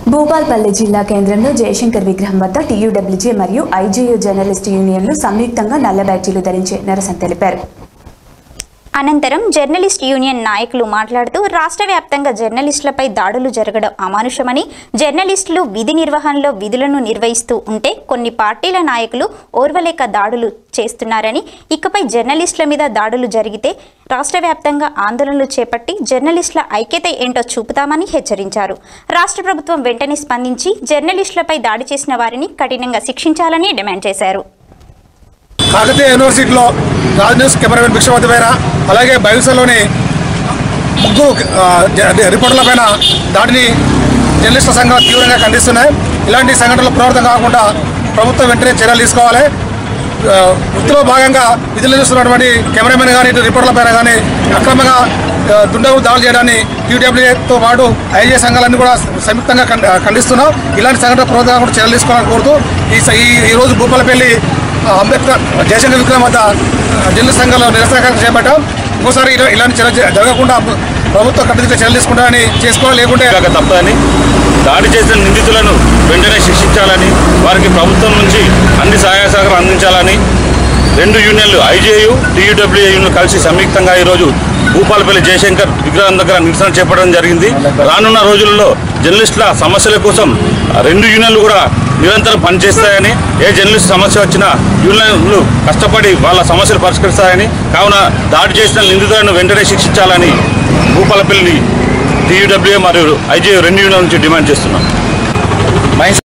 భూపాల్పల్లి జిల్లా కేంద్రంలో జయశంకర్ విగ్రహం వద్ద టీయూడబ్ల్యూజే మరియు ఐజేయూ జర్నలిస్ట్ యూనియన్లు సంయుక్తంగా నల్ల బ్యాడ్జీలు ధరించి నిరసన తెలిపారు. అనంతరం జర్నలిస్ట్ యూనియన్ నాయకులు మాట్లాడుతూ రాష్ట్ర వ్యాప్తంగా జర్నలిస్టులపై దాడులు జరగడం అమానుషమని, జర్నలిస్టులు విధి నిర్వహణలో విధులను నిర్వహిస్తూ ఉంటే కొన్ని పార్టీల నాయకులు ఓర్వలేక దాడులు చేస్తున్నారని, ఇకపై జర్నలిస్టుల మీద దాడులు జరిగితే రాష్ట్ర వ్యాప్తంగా ఆందోళనలు చేపట్టి జర్నలిస్టుల ఐక్యత ఏంటో చూపుతామని హెచ్చరించారు. రాష్ట్ర ప్రభుత్వం వెంటనే స్పందించి జర్నలిస్టులపై దాడి చేసిన వారిని కఠినంగా శిక్షించాలని డిమాండ్ చేశారు. కాకతీయ యూనివర్సిటీలో రాజ్ న్యూస్ కెమెరామెన్ భిక్షపతి పైన, అలాగే బైసలోని ముగ్గురు రిపోర్టర్లపైన దాడిని జర్నలిస్టుల సంఘాలు తీవ్రంగా ఖండిస్తున్నాయి. ఇలాంటి సంఘటనలు పునరావృతం కాకుండా ప్రభుత్వం వెంటనే చర్యలు తీసుకోవాలి. వృత్తిలో భాగంగా విధులు నిర్వహిస్తున్నటువంటి కెమెరామెన్ కానీ రిపోర్టర్ల పైన కానీ అక్రమంగా దుండగులు దాడులు చేయడాన్ని టీయూడబ్ల్యూఏతో పాటు ఐజే సంఘాలన్నీ కూడా సంయుక్తంగా ఖండిస్తున్నాం. ఇలాంటి సంఘటన పునరావృతం కాకుండా చర్యలు తీసుకోవాలని కోరుతూ ఈరోజు భూపాలపల్లి అంబేద్కర్ జయశంకర్ విగ్రహం వద్ద జర్నలిస్ట్ సంఘాలు నిరసన చేపట్టాం. ఇంకోసారి ఇలాంటి చర్య జరగకుండా ప్రభుత్వం కట్టుదిట్ట చర్యలు తీసుకుంటారని చేసుకోవాలి, లేకుంటే తప్పదని, దాడి చేసిన నిందితులను వెంటనే శిక్షించాలని, వారికి ప్రభుత్వం నుంచి అన్ని సహాయ సహకారం అందించాలని రెండు యూనియన్లు ఐజేయూ టీయూడబ్ల్యూఏను కలిసి సంయుక్తంగా ఈరోజు భూపాలపల్లి జయశంకర్ విగ్రహం దగ్గర నిరసన చేపట్టడం జరిగింది. రానున్న రోజుల్లో జర్నలిస్టుల సమస్యల కోసం రెండు యూనియన్లు కూడా నిరంతరం పనిచేస్తాయని, ఏ జర్నలిస్ట్ సమస్య వచ్చినా యూనియన్లు కష్టపడి వాళ్ళ సమస్యలు పరిష్కరిస్తాయని, కావున దాడి చేసిన నిందితులను వెంటనే శిక్షించాలని భూపాలపల్లి టీయూడబ్ల్యూఏ మరియు ఐజేయూ రెండు యూనియన్ల నుంచి డిమాండ్ చేస్తున్నాం.